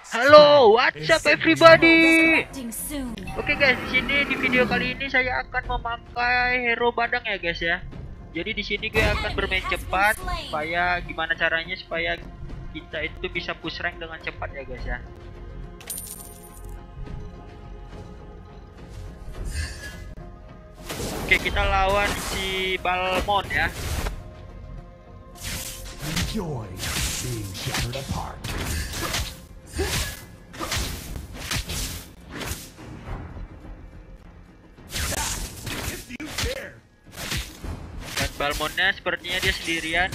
Halo, what's up everybody? Oke guys, di sini di video kali ini saya akan memakai hero badang ya guys ya. Jadi di sini gue akan bermain cepat supaya gimana caranya supaya kita itu bisa push rank dengan cepat ya guys ya. Oke, kita lawan si Balmond ya. Enjoy being shattered apart. Dan Balmondnya sepertinya dia sendirian.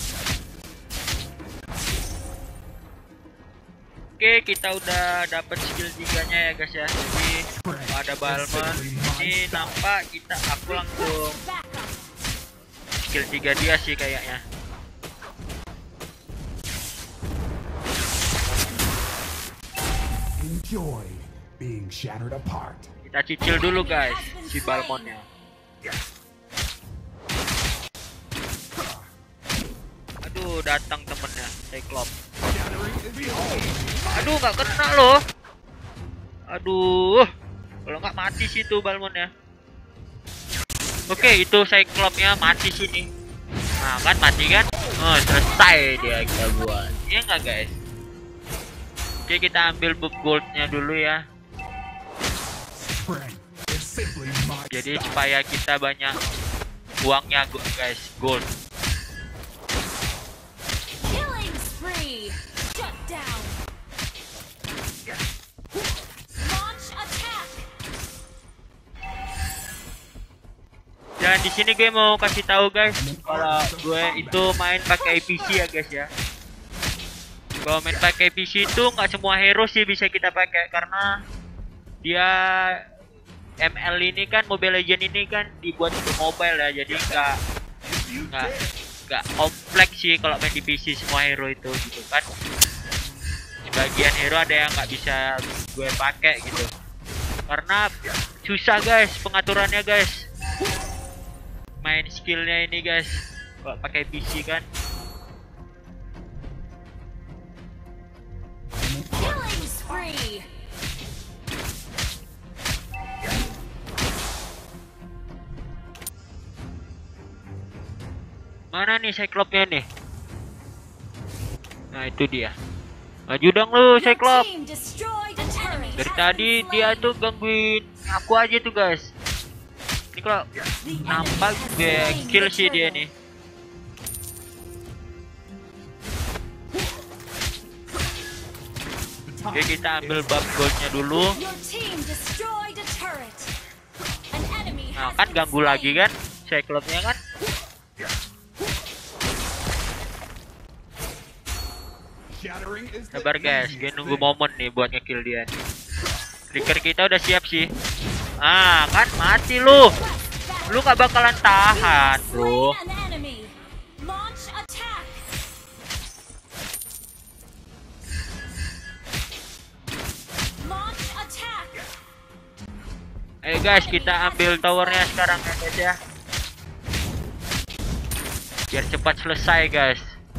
Oke, kita udah dapat skill 3-nya ya guys ya. Jadi ada Balmond ini nampak aku langsung skill 3 dia sih kayaknya. Enjoy being shattered apart. Kita cicil dulu guys si Balmondnya. Aduh, datang temennya Cyclops. Aduh, nggak kena loh. Aduh, kalau nggak mati sih tuh Balmondnya. Oke, itu Cyclops-nya mati sini. Nah kan mati kan? Oh, selesai dia kita buat. Iya nggak guys? Oke, kita ambil book goldnya dulu ya. Jadi supaya kita banyak uangnya guys, gold. Dan di sini gue mau kasih tahu guys, kalau gue itu main pakai PC ya guys ya. Kalau main pakai PC itu nggak semua hero sih bisa kita pakai karena dia ML ini kan, Mobile Legend ini kan dibuat untuk mobile ya, jadi nggak kompleks sih kalau main di PC semua hero itu gitu kan. Sebagian hero ada yang nggak bisa gue pakai gitu karena susah guys pengaturannya guys. Main skillnya ini guys kalau pakai PC kan. Mana nih Cyclops-nya nih? Nah itu dia. Maju dong lu Cyclops. Dari tadi dia tuh gangguin aku aja tuh guys. Ini kalau nampak gue kill sih dia nih. Oke, kita ambil buff goldnya dulu. Nah kan ganggu lagi kan Cyclops-nya kan. Sabar guys, gue nunggu momen nih buat ngekill dia nih. Trigger kita udah siap sih. Ah kan mati lu. Lu gak bakalan tahan bro. Ayo guys, kita ambil towernya sekarang ya guys ya. Biar cepat selesai guys.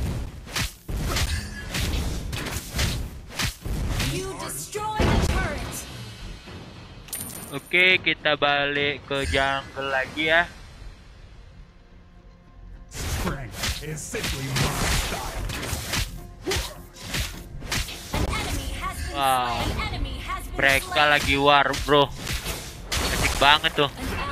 Oke, kita balik ke jungle lagi ya. Wow, mereka lagi war bro. Asik banget tuh.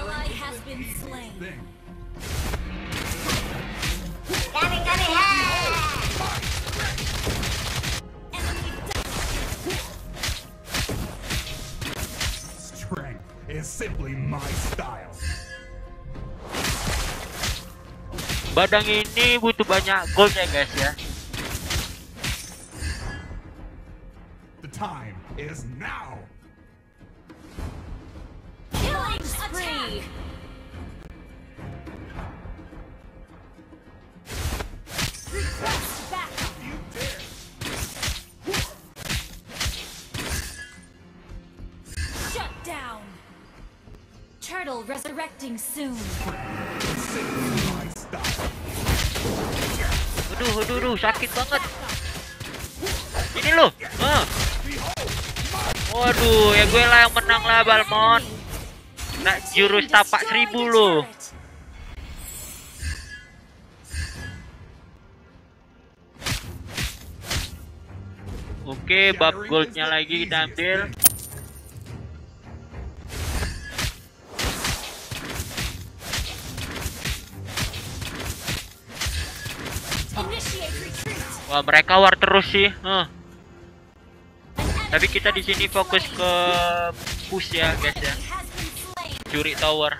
Is simply my style. Badang ini butuh banyak gold ya guys ya. The time is now. Killing spree. Request backup. You dare. Shut down. Turtle resurrecting soon. Aduh, sakit banget. Ini loh. Waduh, ya gue lah yang menang lah Balmond. Nah, jurus tapak 1000 loh. Oke, bab goldnya lagi kita ambil. Wah, mereka war terus sih. Tapi kita di sini fokus ke push ya, guys ya. Curi tower.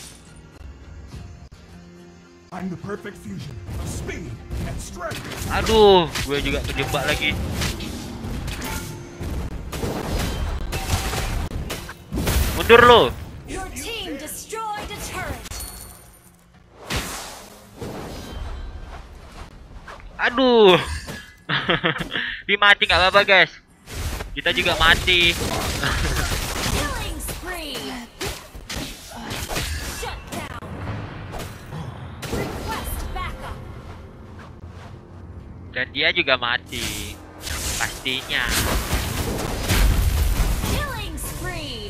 I'm the perfect fusion of speed and strength. Aduh, gue juga kejebak lagi. Mundur lo. Your team destroyed a turret. Aduh. Dia mati nggak apa-apa guys. Kita juga mati. Killing spree. Shut down. Request backup. Dan dia juga mati. Pastinya. Killing spree.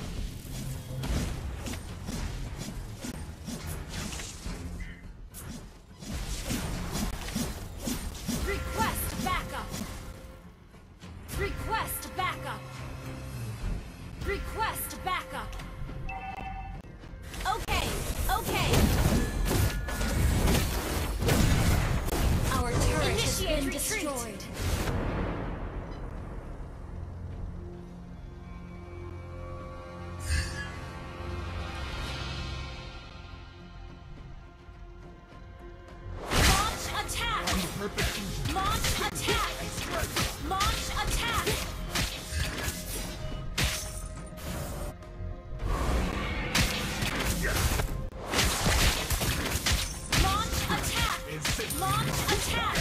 Request backup. Request backup. Request backup. Okay, okay. Our turret has been destroyed. Launch attack. I'm the perfect fusion. Launch attack. Launch attack. Launch attack. Launch attack.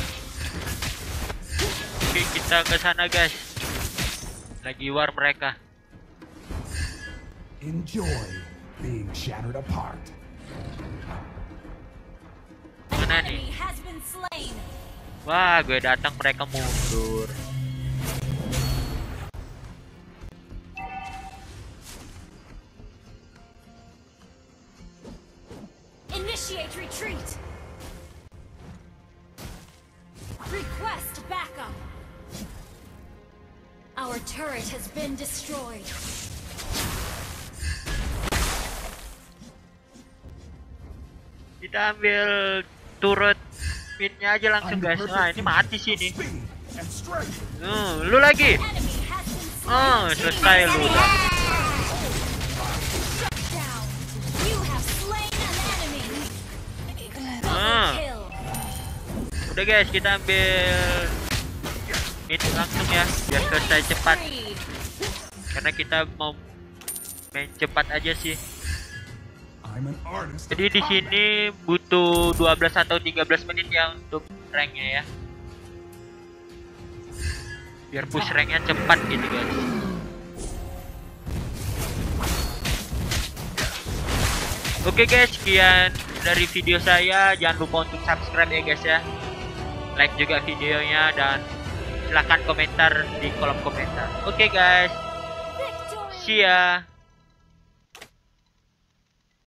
Oke, kita ke sana guys. Lagi war mereka. Enjoy being shattered apart. Mana Enemy nih? has been slain. Wah, gue datang mereka mundur. Initiate retreat. Request backup. Our turret has been destroyed. Kita ambil turret midnya aja langsung I'm the guys. perfect Nah, ini mati sih fusion ini. of speed and strength. Lu lagi. Enemy has been slain. Selesai lu udah. Shut down. You have slain an enemy. Ah. Double kill. Udah guys, kita ambil mid langsung ya, biar selesai cepat. Spree. Karena kita mau main cepat aja sih. I'm an artist of Jadi di combat. sini butuh 12 atau 13 menit ya untuk ranknya ya. Biar push ranknya cepat gitu guys. Oke guys, sekian dari video saya. Jangan lupa untuk subscribe ya guys ya. Like juga videonya dan silahkan komentar di kolom komentar. Oke guys, Victory. see ya.